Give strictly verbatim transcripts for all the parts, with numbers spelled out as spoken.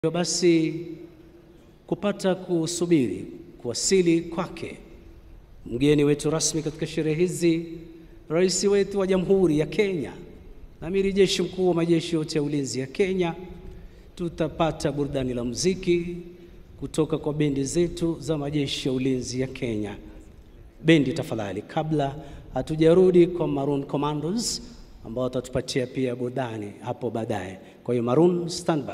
Basi kupata kusubiri kuwasili kwake mgeni wetu rasmi katika sherehe hizi, rais wetu wa Jamhuri ya Kenya na amiri jeshi mkuu wa majeshi yote ya ulinzi ya Kenya, tutapata burudani la muziki kutoka kwa bendi zetu za majeshi ya ulinzi ya Kenya. Bendi tafadhali, kabla hatujarudi kwa Maroon Commandos ambao watatupatia pia burudani hapo baadaye. Kwa hiyo Maroon, standby.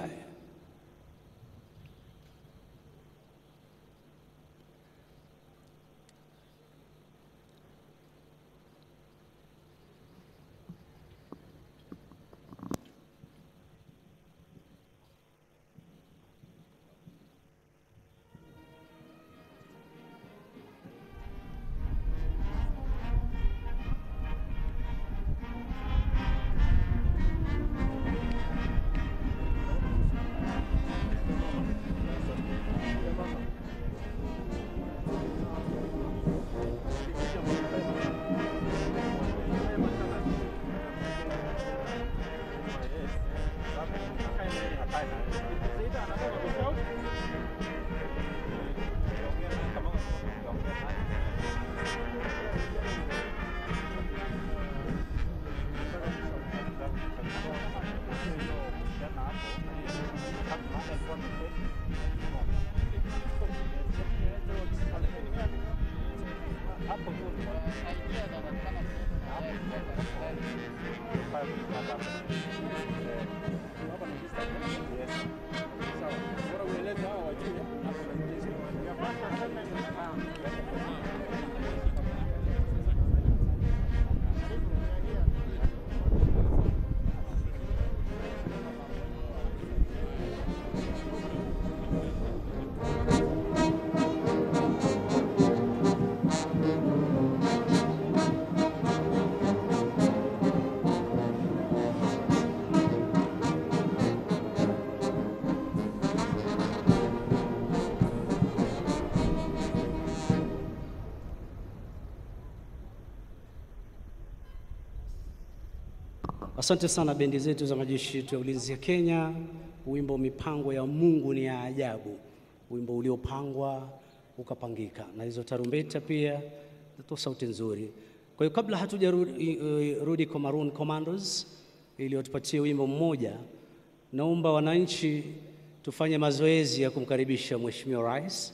Asante sana bendi zetu za majeshi yetu ya ulinzi ya Kenya. Wimbo mipango ya Mungu ni ya ajabu. Wimbo uliopangwa ukapangika. Na hizo tarumbeta pia zitoa sauti nzuri. Kwa hiyo kabla hatujarudi uh, rudi kwa Maroon Commandos ili watupatie wimbo mmoja, naomba wananchi tufanye mazoezi ya kumkaribisha Mheshimiwa Rais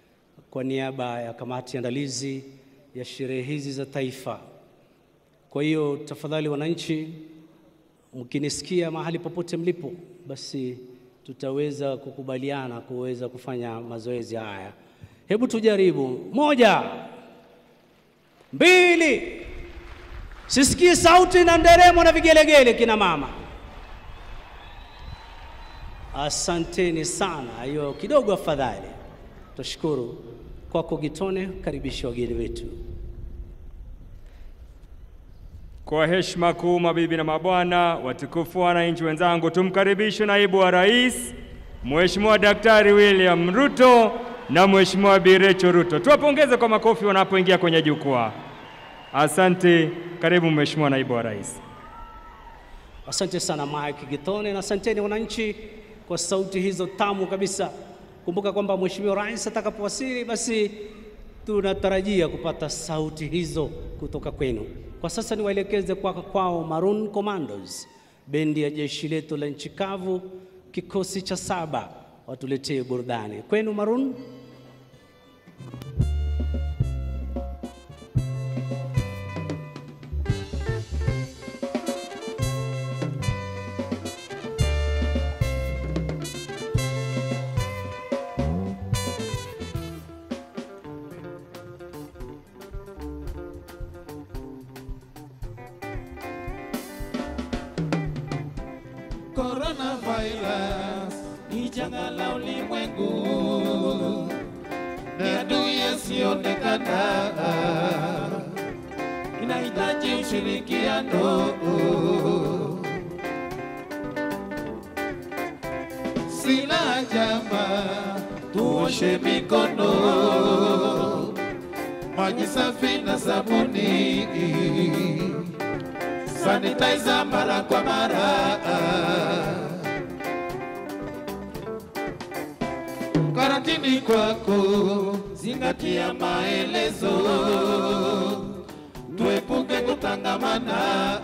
kwa niaba ya kamati andalizi ya sherehe hizi za taifa. Kwa hiyo tafadhali wananchi, mkinisikia mahali popote mlipo, basi tutaweza kukubaliana kuweza kufanya mazoezi haya. Hebu tujaribu. Moja, mbili, sisikie sauti na nderemo na vigelegele kina mama. Asanteni sana, hiyo kidogo afadhali. Tushukuru. Kwako Gitone, karibisha wageni wetu. Kwa heshima kuu, mabibi na mabwana, watukufu wananchi wenzangu, tumkaribishe naibu wa rais Mheshimiwa Daktari William Ruto na Mheshimiwa Birecho Ruto. Tuwapongeze kwa makofi wanapoingia kwenye jukwaa. Asante. Karibu Mheshimiwa naibu wa rais. Asante sana Mike Gitone, na asanteni wananchi kwa sauti hizo tamu kabisa. Kumbuka kwamba Mheshimiwa Rais atakapowasili, basi tunatarajia kupata sauti hizo kutoka kwenu. Kwa sasa niwaelekeze kwa kwao Maroon Commandos, bendi ya jeshi letu la nchi kavu, kikosi cha saba, watuletee burudani. Kwenu Maroon. Coronavirus ni janga la ulimwengu, ni adui asiyeonekana, inahitaji ushirikiano. Sina jama, tuoshe mikono, maji safi na sabuni, sanitizer mara kwa mara. karantini kwako, zingatia maelezo, tuepuke kutangamana,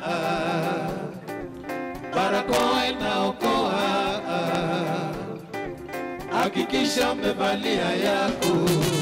barakoa inaokoa, hakikisha umevalia yako.